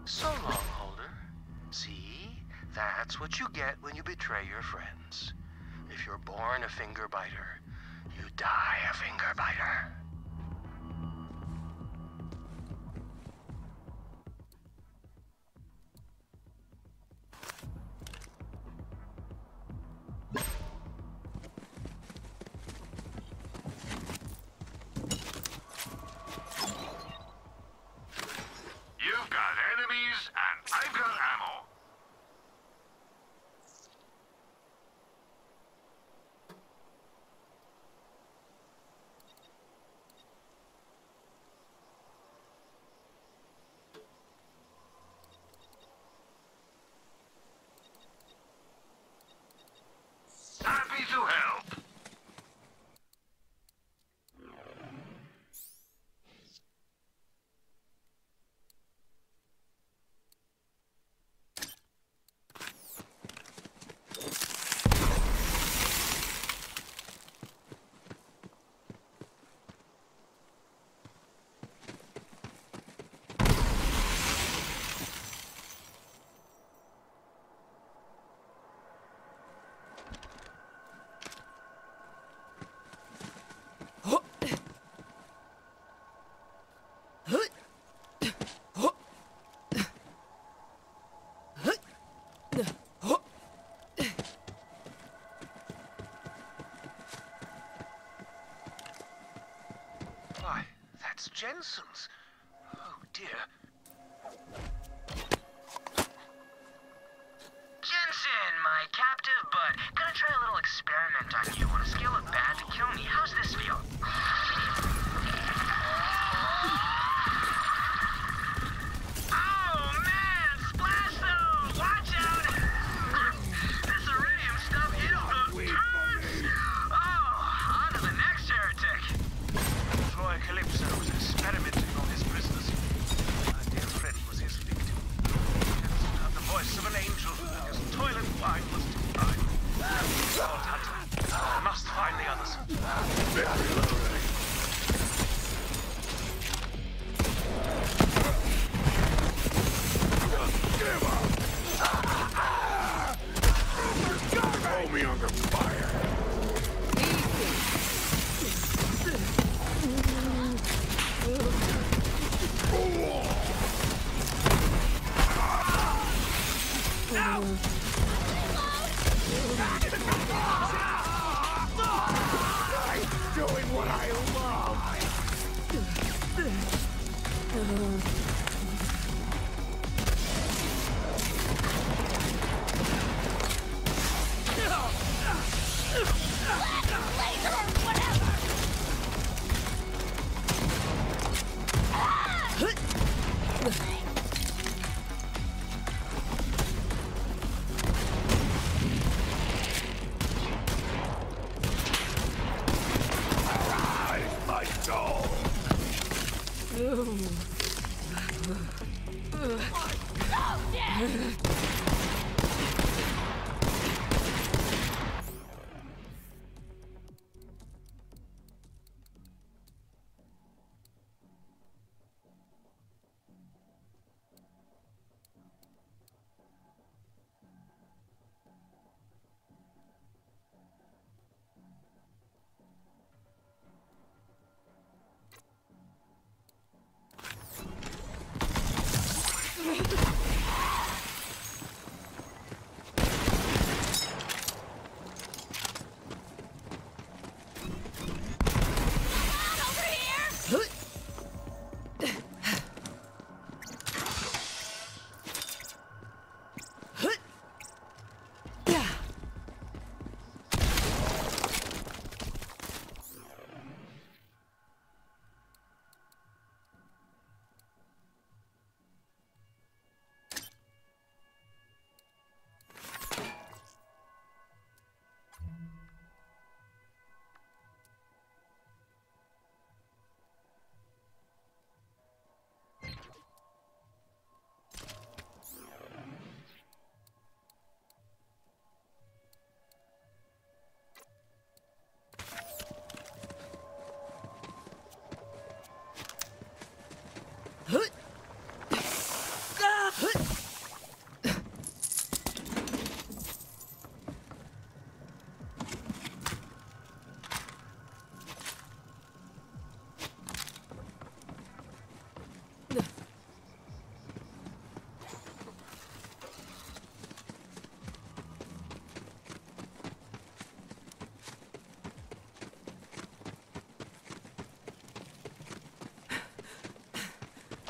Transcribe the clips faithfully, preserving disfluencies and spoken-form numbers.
So long, Holder. See? That's what you get when you betray your friends. If you're born a finger biter, you die a finger biter. You've got enemies, and I've got ammo. Happy to help. Why, that's Jensen's. Oh, dear. Jensen, my captive bud. Gonna try a little experiment on you. On a scale of bad to kill me, how's this feel? Oh, man! Splash zone! Watch out! This iridium stuff is the truth! Oh, on to the next heretic. Troy Calypso was experimenting on his prisoners. My dear Freddy was his victim. Jensen had the voice of an angel, and his toilet wine was divine. Vault Hunter, I must find the others. Throw me under fire. I'm doing what I love. Arise, my soul.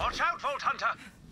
Watch out, Vault Hunter!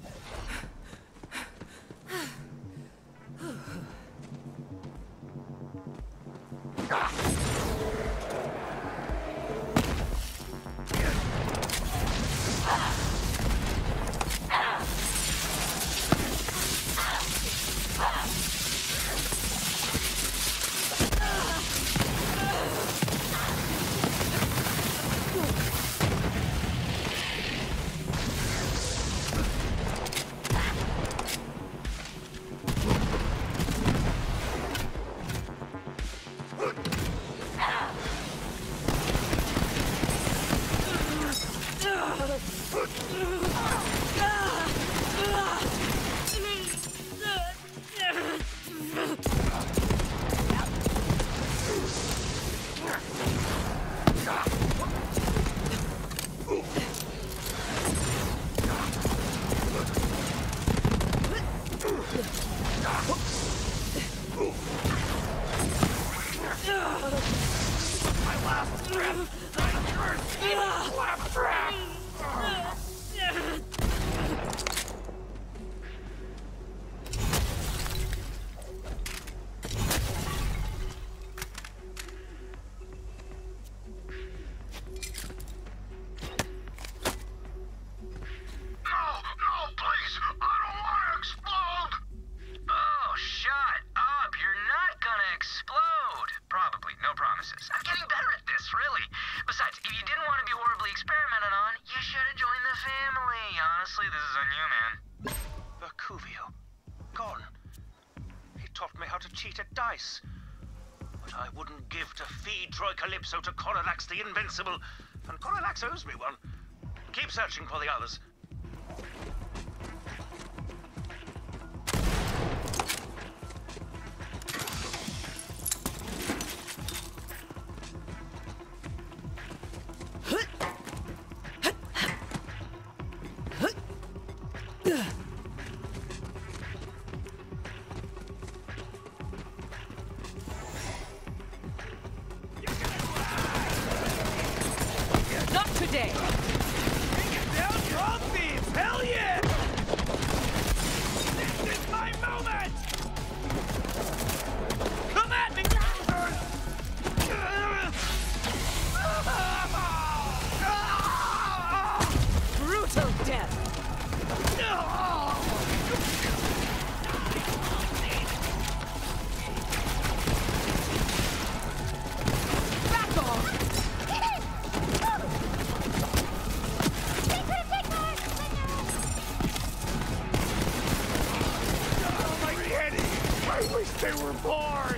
But I wouldn't give to feed Troy Calypso to Coralax the Invincible, and Coralax owes me one. Keep searching for the others. They were born!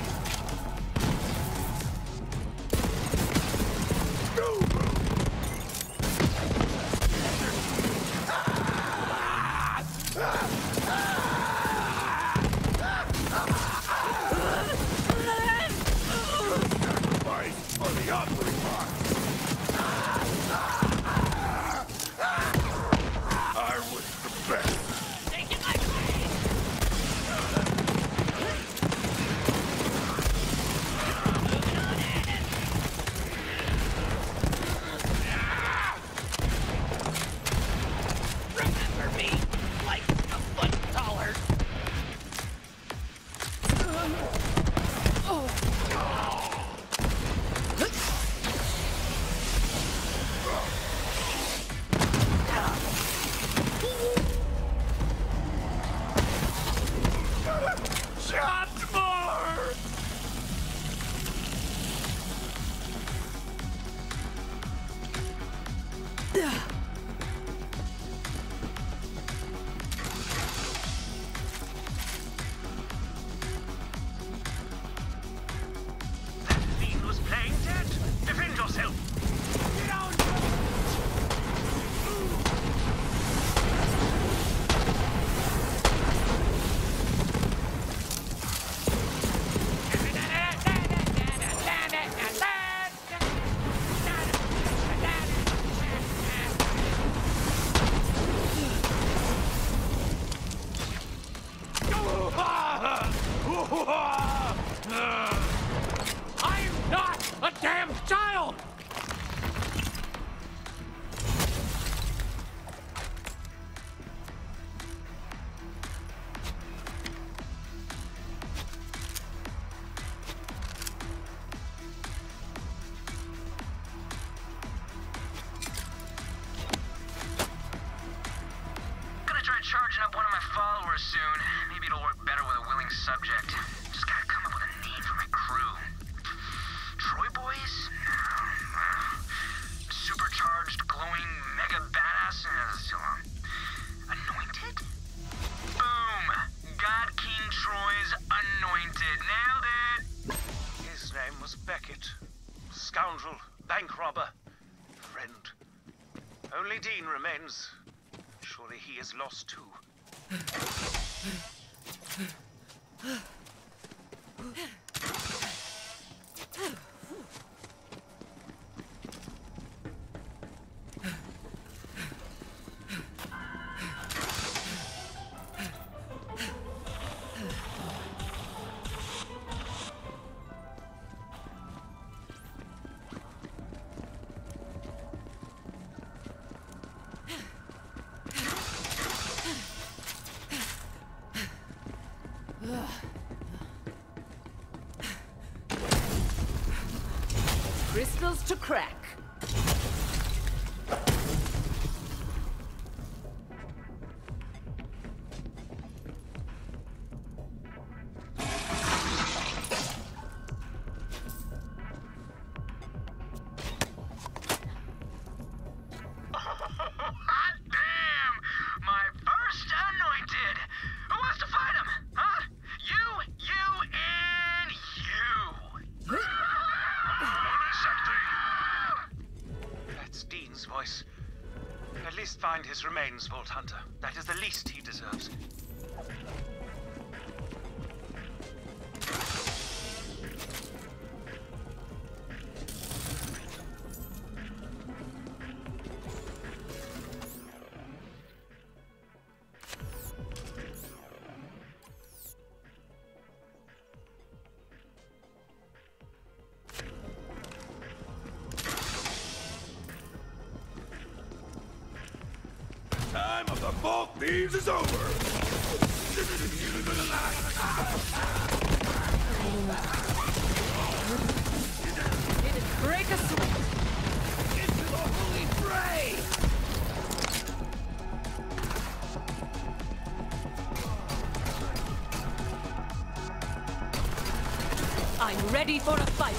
Sacrifice on the offering box! I was the best! charging up one of my followers soon. Maybe it'll work better with a willing subject. Just gotta come up with a name for my crew. Troy Boys? No. Supercharged, glowing, mega badass? Uh, Anointed? Boom! God King Troy's Anointed. Nailed it! His name was Beckett. Scoundrel, bank robber, friend. Only Dean remains. Surely he is lost too. Crystals to crack. Voice. At least find his remains, Vault Hunter. That is the least he deserves. Time of the Vault Thieves is over! It is break us Into the holy fray! I'm ready for a fight.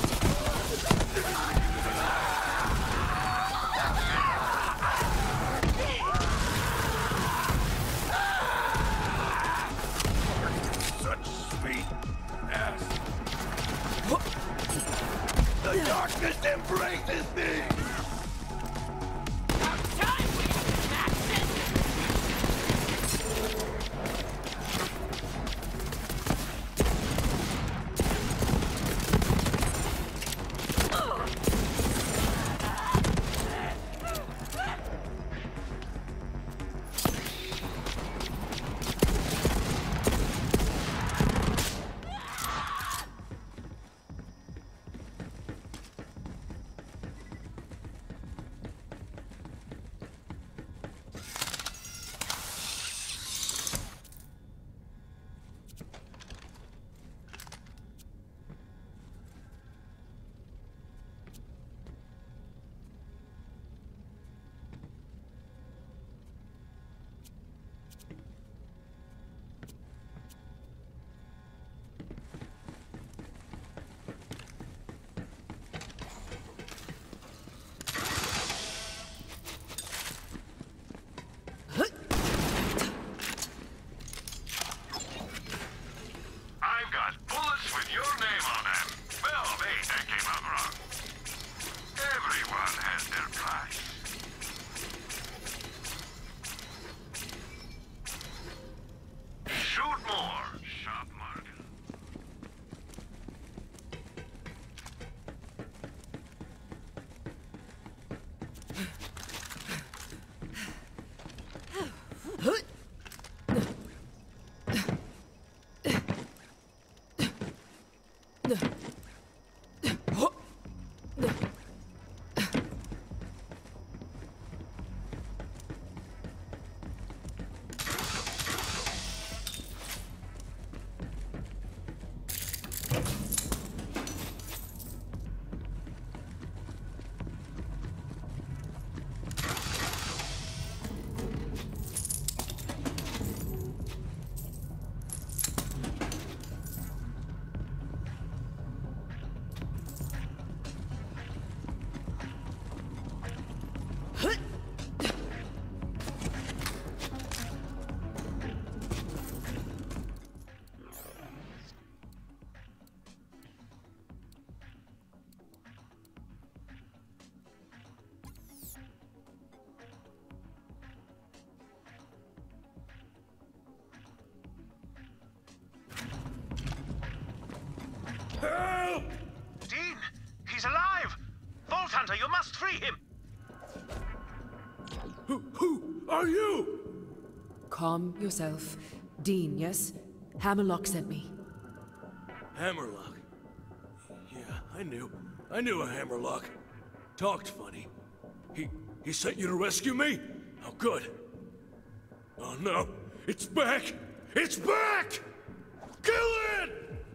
The darkness embraces me! About time we smash it! must free him! Who, who are you? Calm yourself. Dean, yes? Hammerlock sent me. Hammerlock. Yeah, I knew. I knew a Hammerlock. Talked funny. He... he sent you to rescue me? Oh, good. Oh, no. It's back! It's back! Kill it!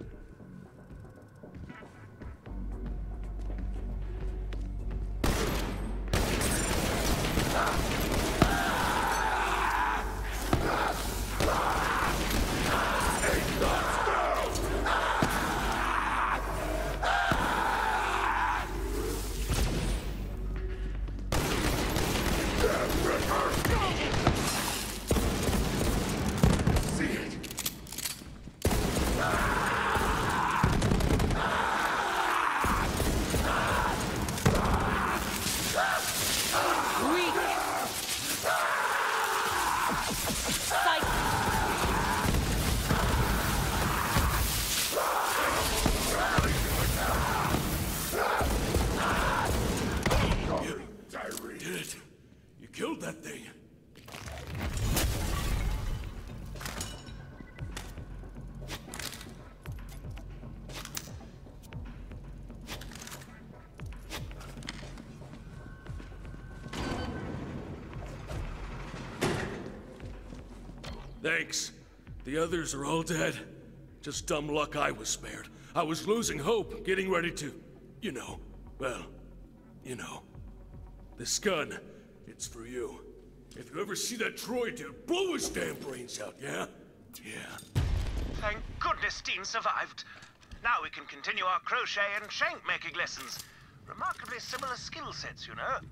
Thanks. The others are all dead. Just dumb luck I was spared. I was losing hope, getting ready to... you know, well, you know. This gun, it's for you. If you ever see that Troy dude, blow his damn brains out, yeah? Yeah. Thank goodness Dean survived. Now we can continue our crochet and shank making lessons. Remarkably similar skill sets, you know.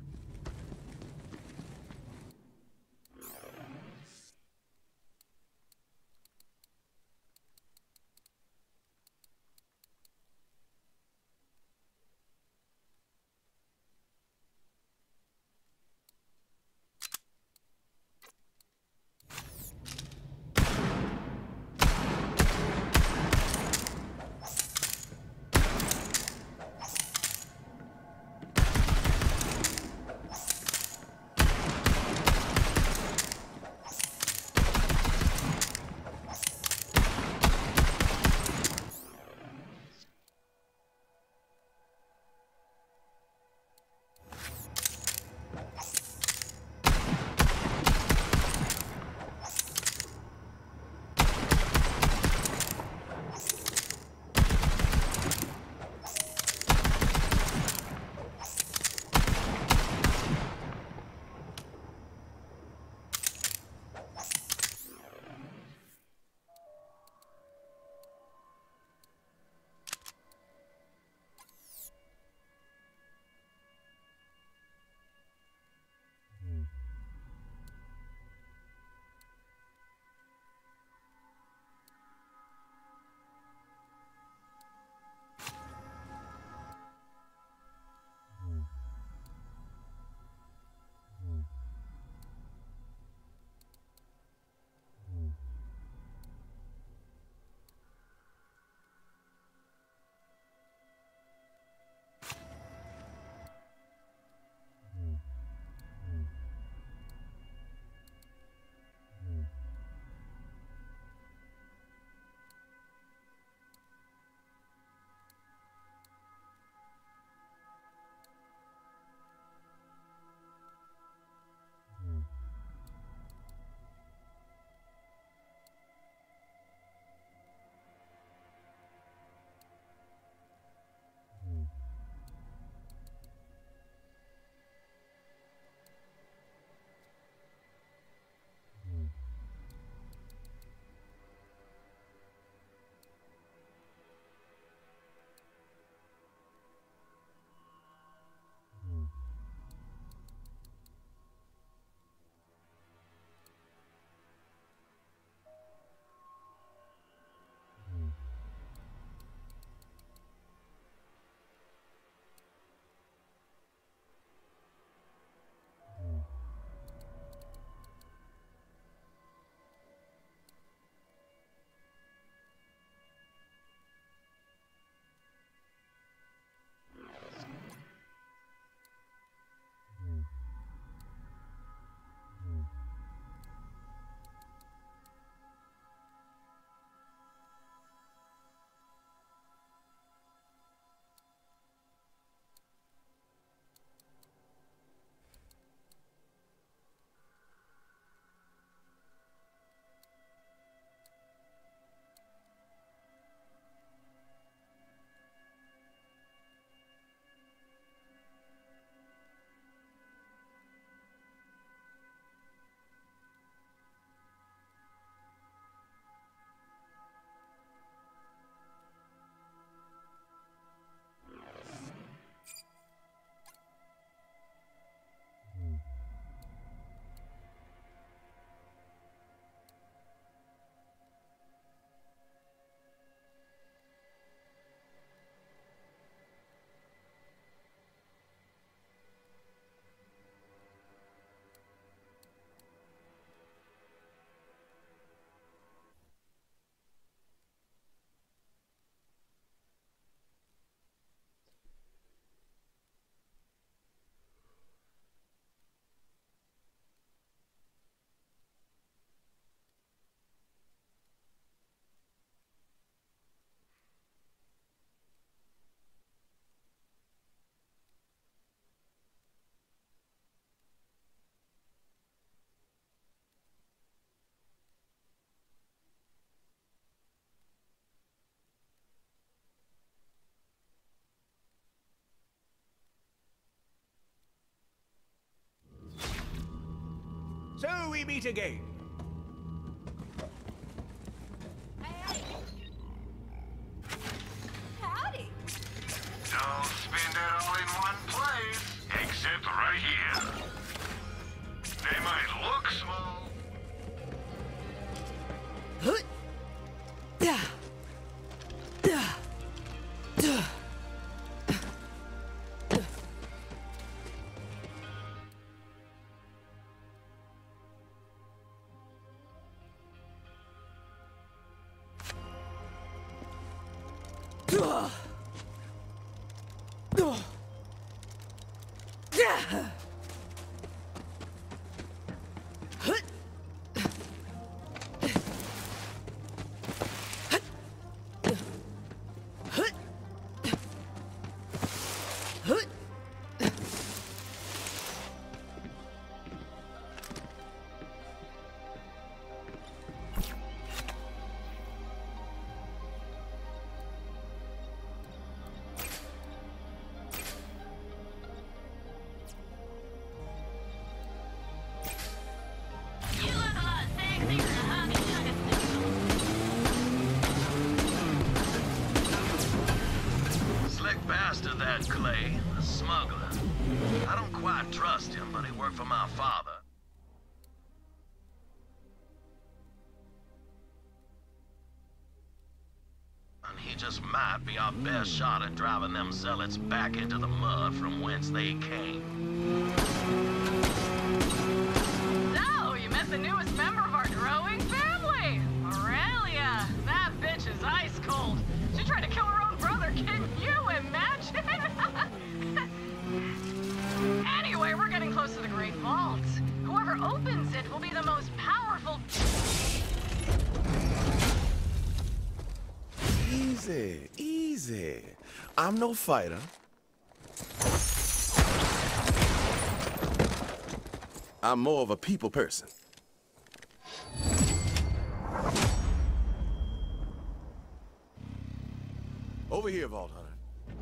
So we meet again. Howdy. Don't spend it all in one place, except right here. They might look small. Bastard, that Clay, a smuggler. I don't quite trust him, but he worked for my father. And he just might be our best shot at driving them zealots back into the mud from whence they came. So, you met the newest member of our growing family, Aurelia. That bitch is ice cold. She tried to kill her own brother, can you imagine? Anyway, we're getting close to the Great Vault. Whoever opens it will be the most powerful... Easy, easy. I'm no fighter. I'm more of a people person. Over here, Vault Hunter.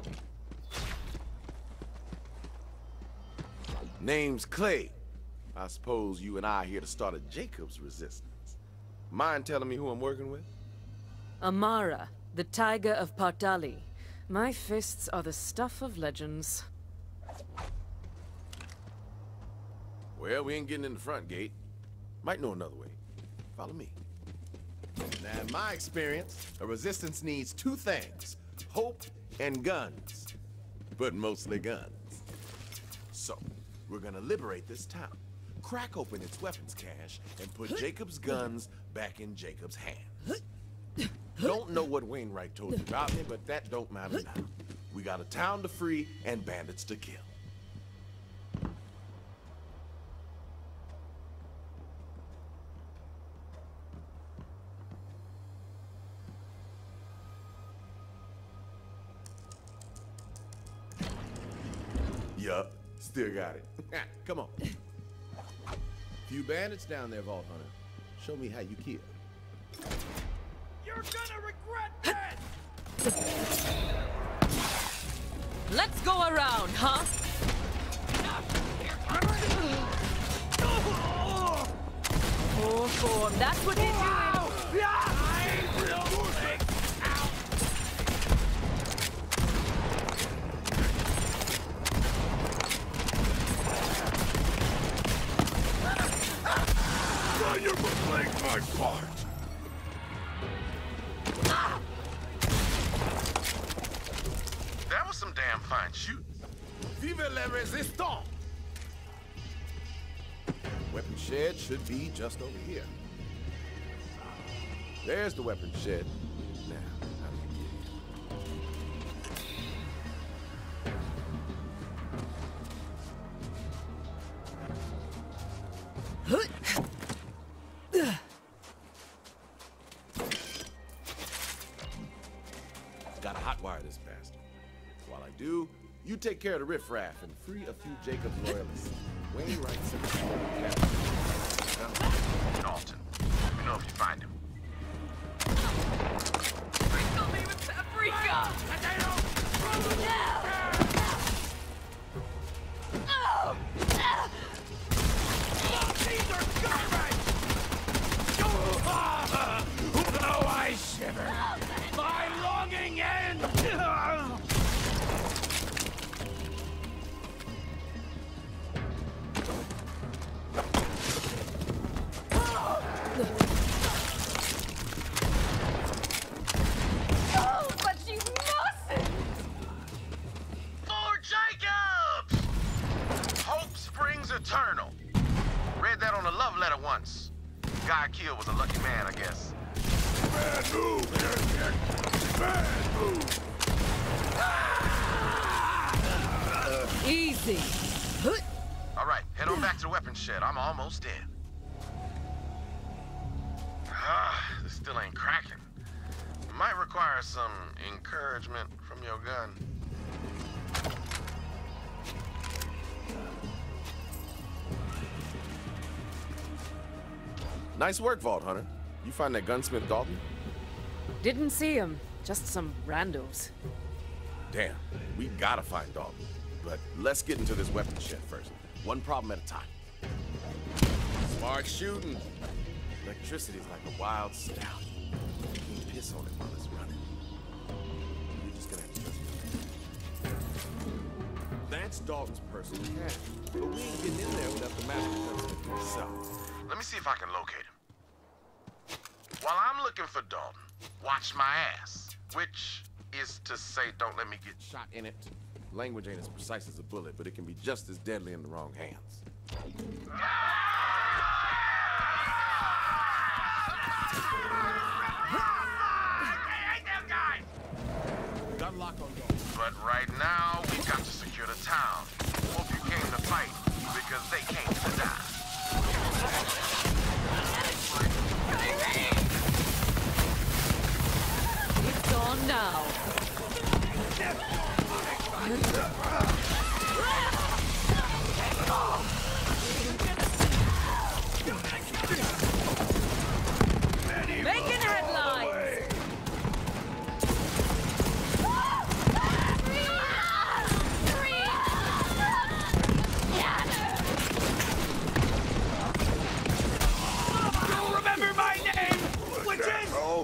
Name's Clay. I suppose you and I are here to start a Jacob's resistance. Mind telling me who I'm working with? Amara, the Tiger of Partali. My fists are the stuff of legends. Well, we ain't getting in the front gate. Might know another way. Follow me. Now, in my experience, a resistance needs two things. Hope and guns. But mostly guns. So, we're gonna liberate this town, crack open its weapons cache, and put Jacob's guns back in Jacob's hands. Don't know what Wainwright told you about me, but that don't matter now. We got a town to free and bandits to kill. Yup, still got it. Come on. Few bandits down there, Vault Hunter. Show me how you kill. You're gonna regret that! Let's go around, huh? Poor form, that's what he's doing. Now you're playing my part. That was some damn fine shooting. Vive la résistance! Weapon shed should be just over here. There's the weapon shed. Now, how do we get Gotta hotwire this bastard. While I do, you take care of the riffraff and free a few Jacob's loyalists. Wainwright sent us all to capture. Dalton, let me know if you find him. Sprinkle me with paprika! Oh! These are gone! once. Guy I killed was a lucky man, I guess. Bad move, Bad move. Easy. All right, head on back to the weapons shed. I'm almost dead. Ah, this still ain't cracking. Might require some encouragement from your gun. Nice work, Vault Hunter. You find that gunsmith Dalton? Didn't see him. Just some randos. Damn, we gotta find Dalton. But let's get into this weapons shed first. One problem at a time. Smart shooting. Electricity's like a wild stallion. You can piss on it while it's running. You're just gonna have to trust me. That's Dalton's personal cash. But we ain't getting in there without the master gunsmith himself. Let me see if I can locate him. While I'm looking for Dalton, watch my ass. Which is to say, don't let me get shot in it. Language ain't as precise as a bullet, but it can be just as deadly in the wrong hands. Got lock on Dalton. But right now, we've got to secure the town. Hope you came to fight, because they came to die. It's on now. Making headlines. You'll remember my name, which is... Oh.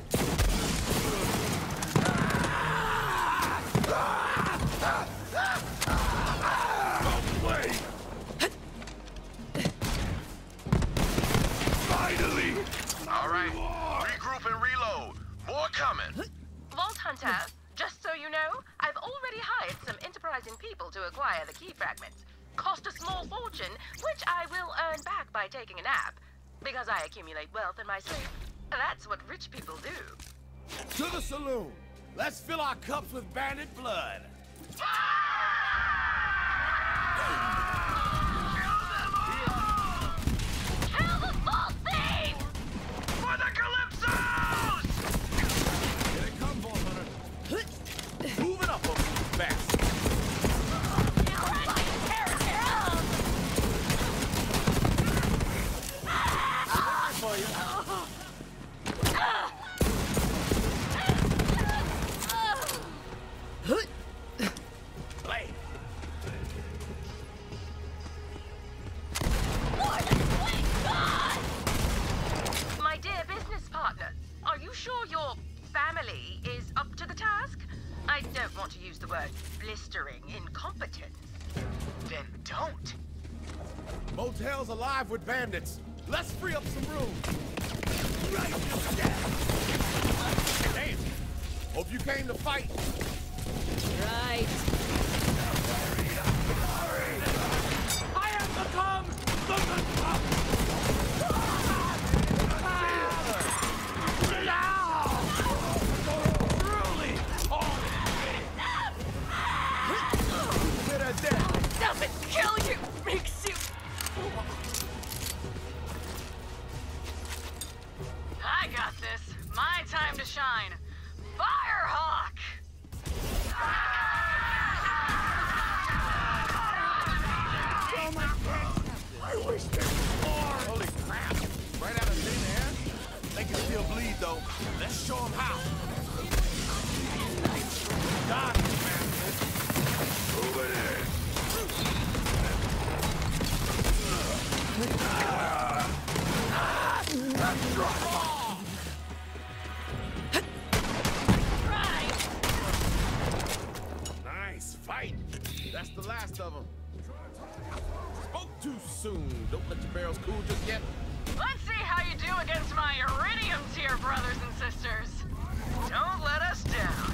Finally! All right, regroup and reload. More coming. Vault Hunter, just so you know, I've already hired some enterprising people to acquire the key fragments. Cost a small fortune, which I will earn back by taking a nap. Because I accumulate wealth in my sleep. That's what rich people do. To the saloon. Let's fill our cups with bandit blood. Kill the false thieves! For the Calypsos! Here they come, Vault Hunter. Moving up on me fast. For you. Play. My dear business partner, are you sure your family is up to the task? I don't want to use the word blistering incompetence. Then don't. Motel's alive with bandits. Let's free up some room. Right. Damn. Hope you came to fight. Right. I have become the good cop. Truly. Bit of death. Doesn't kill you, makes you. I got this. My time to shine. Firehawk! I wish there was more. Holy crap. Right out of thin air? They can still bleed, though. Let's show them how. Got it, man. Moving in. Nice fight. That's the last of them. Spoke too soon. Don't let your barrels cool just yet. Let's see how you do against my iridium tier brothers and sisters. Don't let us down.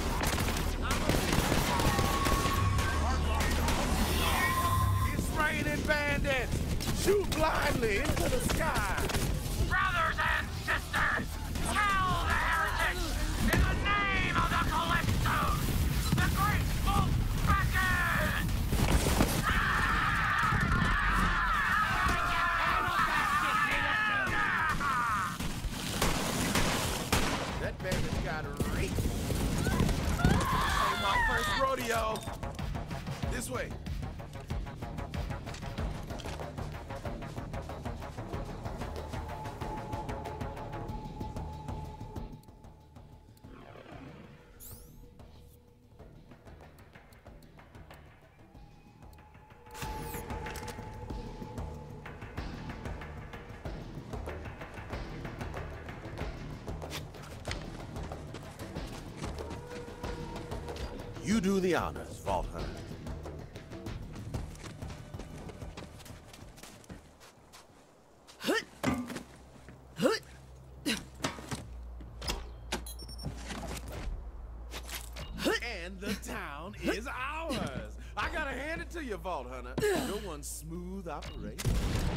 It's raining. burning bandits! Shoot blindly into the sky! Brothers and sisters, kill the heretics in the name of the Calypso, the great wolf Kraken! That bandit got raped. Ain't my first rodeo. This way. You do the honors, Vault Hunter. And the town is ours. I gotta hand it to you, Vault Hunter. No one's smooth operation.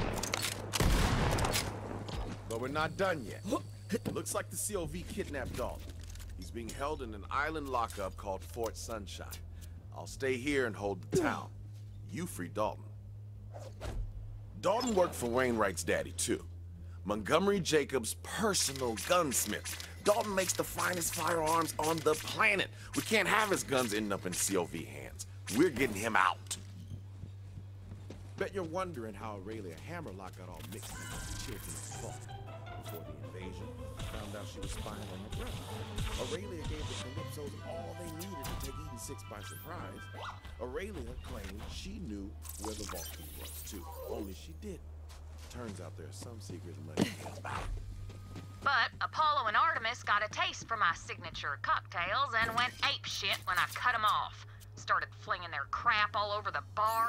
But we're not done yet. Looks like the C O V kidnapped Dalton. He's being held in an island lockup called Fort Sunshine. I'll stay here and hold the town. You free Dalton. Dalton worked for Wainwright's daddy, too. Montgomery Jacobs' personal gunsmith. Dalton makes the finest firearms on the planet. We can't have his guns ending up in C O V hands. We're getting him out. Bet you're wondering how Aurelia Hammerlock got all mixed up with the children's fault. Before the invasion, found out she was spying on her brother. Aurelia gave the Calypsos all they needed to take Eden Six by surprise. Aurelia claimed she knew where the vault key was, too. Only she didn't. Turns out there's some secret money about it. But Apollo and Artemis got a taste for my signature cocktails and went apeshit when I cut them off. Started flinging their crap all over the bar.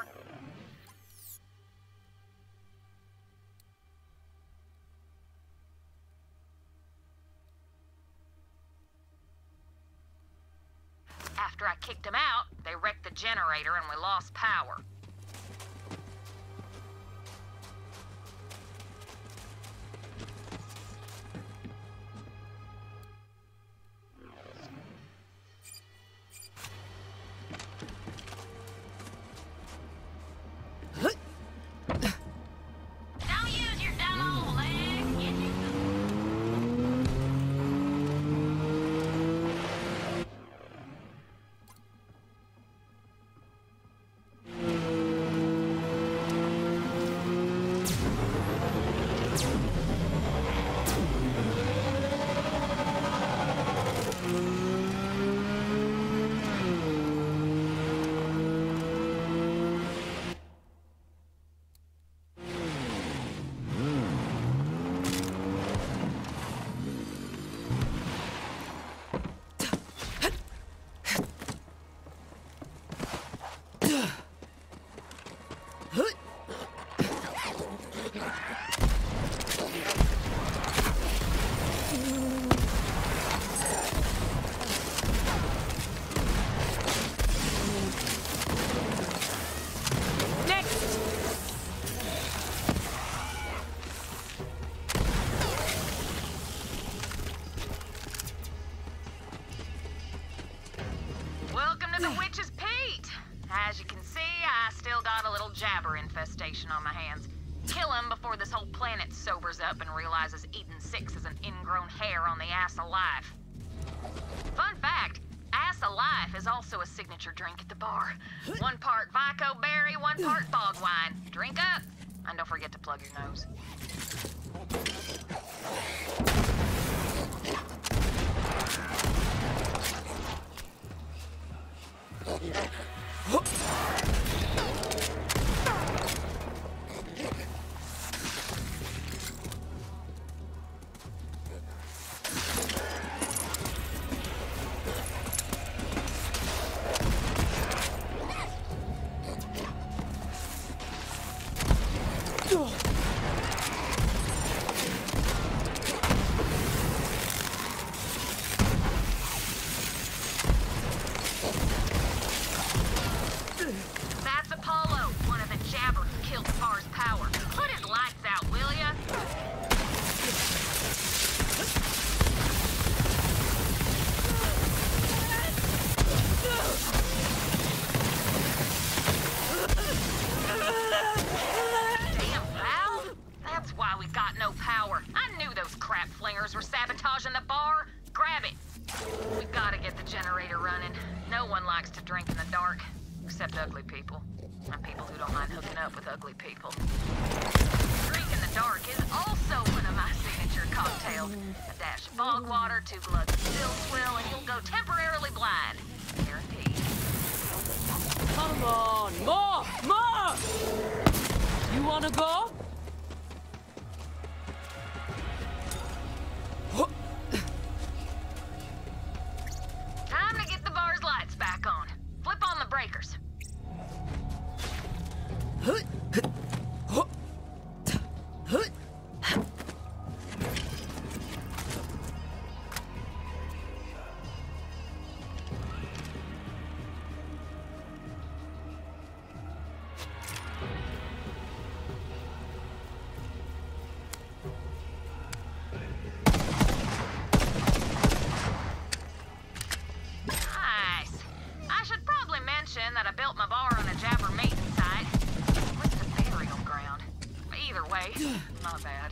After I kicked them out, they wrecked the generator and we lost power. Don't use your dumb old legs, you jabber infestation on my hands. Kill him before this whole planet sobers up and realizes Eden Six is an ingrown hair on the ass of life. Fun fact, ass of life is also a signature drink at the bar. One part Vico berry, one part fog wine. Drink up, and don't forget to plug your nose. the bar's power. Put his lights out, will ya? Damn valve? That's why we got no power. I knew those crap flingers were sabotaging the bar. Grab it. We gotta get the generator running. No one likes to drink in the dark, except ugly people. And people who don't mind hooking up with ugly people. Drink in the dark is also one of my signature cocktails. A dash of bog water, two glugs of still swill, and you'll go temporarily blind. Guaranteed. Come on, more, more! You wanna go? Time to get the bar's lights back on. Flip on the breakers. That I built my bar on a Jabber mating site. What's the burial ground? Either way, not bad.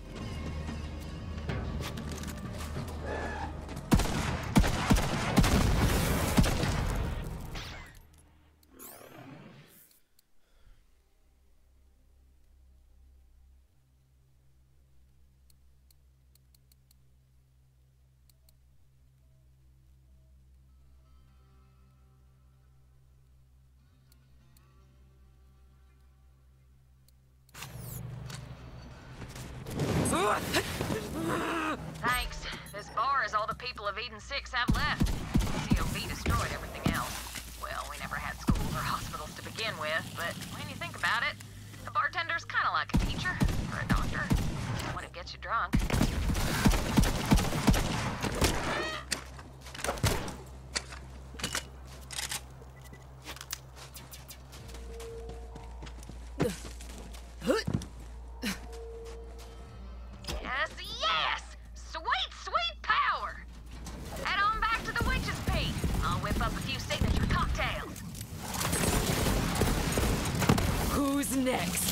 Thanks. This bar is all the people of Eden six have left. C O V destroyed everything else. Well, we never had schools or hospitals to begin with, but when you think about it, a bartender's kind of like a teacher or a doctor when it gets you drunk. Who's next?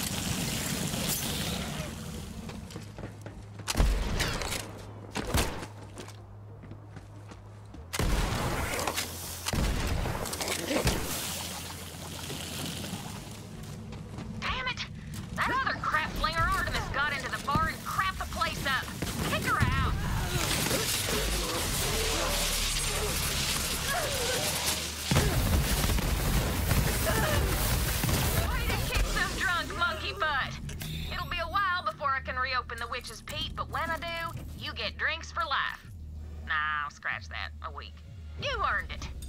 Damn it! That other crap flinger Artemis got into the bar and crapped the place up. Kick her out! Reopen the witch's peat, but when I do, you get drinks for life. Nah, I'll scratch that. A week. You earned it.